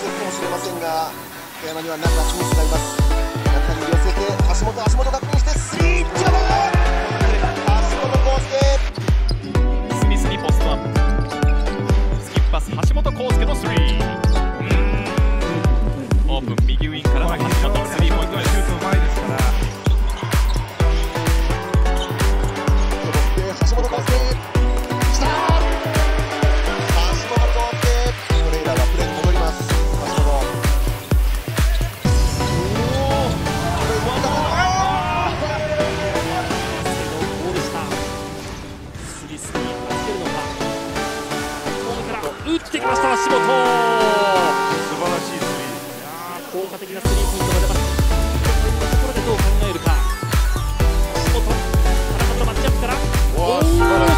せるかもしれませんが、富山には中スミスがいます。中に寄せて足元確認してスリー、決まった。橋本康介、 スミスにポストアップ、スキップパス橋本康介のスリー。オープン右ウインからの橋本スリーポイントです。 シュートうまいですから。 橋本康介、きた。橋本康介、トレーラーがプレーに戻ります。橋本、 打ってきました橋本。 素晴らしいスリー。 効果的なスリーポイントが出ます。こういったところでどう考えるか。橋本、田中とのマッチアップから。 わあ素晴らしい。